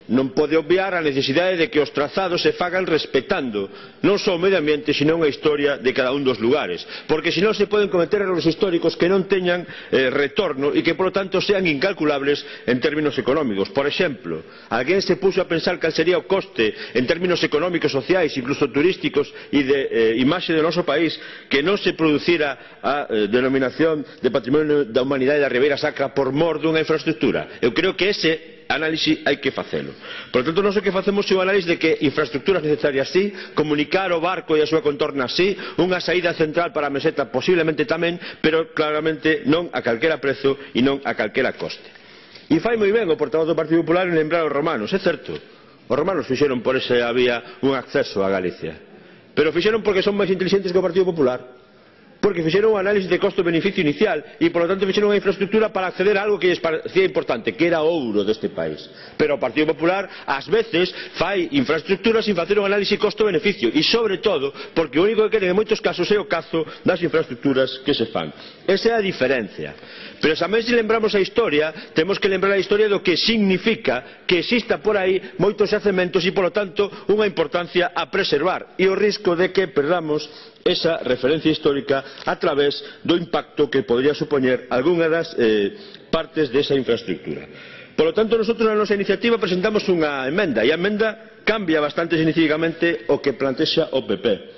non pode obviar a necesidade de que os trazados se fagan respetando non só o medio ambiente, senón a historia de cada un dos lugares, porque senón se poden cometer erros históricos que non teñan retorno e que, polo tanto, sean incalculables en términos económicos. Por exemplo, alguén se puxo a pensar cal sería o coste en términos económicos, sociais, incluso turísticos e de imaxe do noso país que non se producira a denominación de Patrimonio da Humanidade da Ribeira Sacra por mor dunha infraestructura? Eu creo que ese análise hai que facelo. Por tanto, nós o que facemos é un análise de que infraestructuras necesarias sí, comunicar o barco e a súa contorna sí, unha saída central para a meseta posiblemente tamén, pero claramente non a calquera prezo e non a calquera coste. E fai moi ben o portavoz do Partido Popular en lembrar os romanos, é certo, os romanos fixeron por esa vía un acceso a Galicia, pero fixeron porque son máis inteligentes que o Partido Popular, porque fixeron un análisis de costo-beneficio inicial e, polo tanto, fixeron unha infraestructura para acceder a algo que lles parecía importante, que era o ouro deste país. Pero o Partido Popular, ás veces, fai infraestructuras sin facer un análisis costo-beneficio e, sobre todo, porque o único que queren en moitos casos é o cazo das infraestructuras que se fan. Esa é a diferencia. Pero tamén, se lembramos a historia, temos que lembrar a historia do que significa que exista por aí moitos xacementos e, polo tanto, unha importancia a preservar e o risco de que perdamos esa referencia histórica a través do impacto que podría supoñer algunha das partes desa infraestructura. Por lo tanto, nosotros na nosa iniciativa presentamos unha emenda e a emenda cambia bastante significativamente o que plantexa o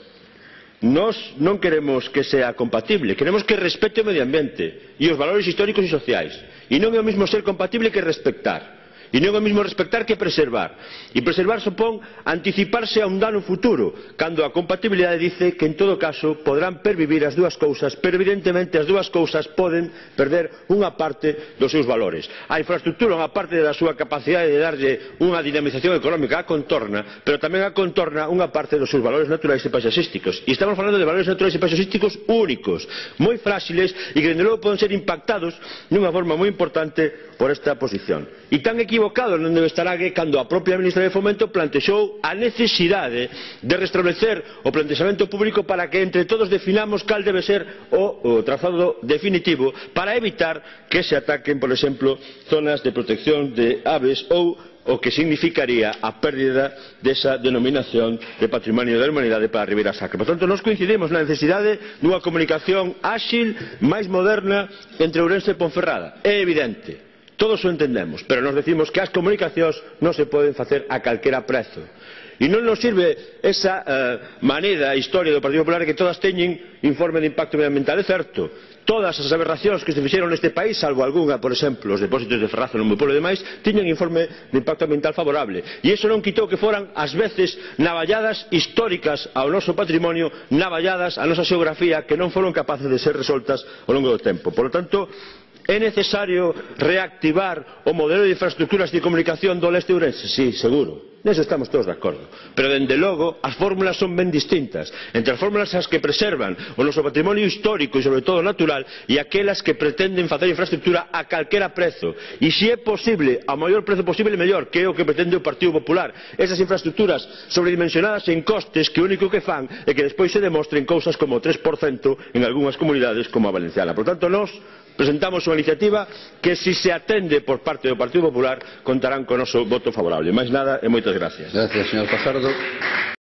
PP. Nós non queremos que sea compatible, queremos que respete o medio ambiente e os valores históricos e sociais, e non é o mesmo ser compatible que respectar. E non é o mesmo respectar que preservar. E preservar supón anticiparse a un dano futuro, cando a compatibilidade dice que en todo caso poderán pervivir as dúas cousas, pero evidentemente as dúas cousas poden perder unha parte dos seus valores. A infraestructura unha parte da súa capacidade de darlle unha dinamización económica á contorna, pero tamén a contorna unha parte dos seus valores naturais e paisaxísticos. E estamos falando de valores naturais e paisaxísticos únicos, moi frágiles e que, dende logo, poden ser impactados dunha forma moi importante por esta posición. E tan equivocado non debe estar que cando a propia ministra de Fomento plantexou a necesidade de restablecer o plantexamento público para que entre todos definamos cal debe ser o trazado definitivo para evitar que se ataquen, por exemplo, zonas de protección de aves ou o que significaría a pérdida desa denominación de Patrimonio da Humanidade para a Ribeira Sacra. Por tanto, nós coincidimos na necesidade dunha comunicación áxil, máis moderna, entre Ourense e Ponferrada. É evidente. Todos o entendemos, pero nos decimos que as comunicacións non se poden facer a calquera prezo. E non nos sirve esa maneira a historia do Partido Popular que todas teñen informe de impacto medioambiental. É certo, todas as aberracións que se fixeron neste país, salvo algunha, por exemplo, os depósitos de Ferrazo no meu pueblo e demais, tiñan informe de impacto ambiental favorable. E iso non quitou que foran, ás veces, navalladas históricas ao noso patrimonio, navalladas á nosa xeografía, que non foron capaces de ser resoltas ao longo do tempo. Por lo tanto, é necesario reactivar o modelo de infraestructuras de comunicación do leste ourense? Sí, seguro. Neso estamos todos de acordo. Pero, dende logo, as fórmulas son ben distintas. Entre as fórmulas as que preservan o noso patrimonio histórico e, sobre todo, natural, e aquelas que pretenden facer infraestructura a calquera prezo. E, se é posible, ao maior prezo posible, mellor, que é o que pretende o Partido Popular. Esas infraestructuras sobredimensionadas en costes que o único que fan é que despois se demostren cousas como o 3% en algunhas comunidades como a valenciana. Por tanto, nós presentamos unha iniciativa que, se se atende por parte do Partido Popular, contarán con o noso voto favorable. Máis nada e moitas gracias. Gracias, señor Fajardo.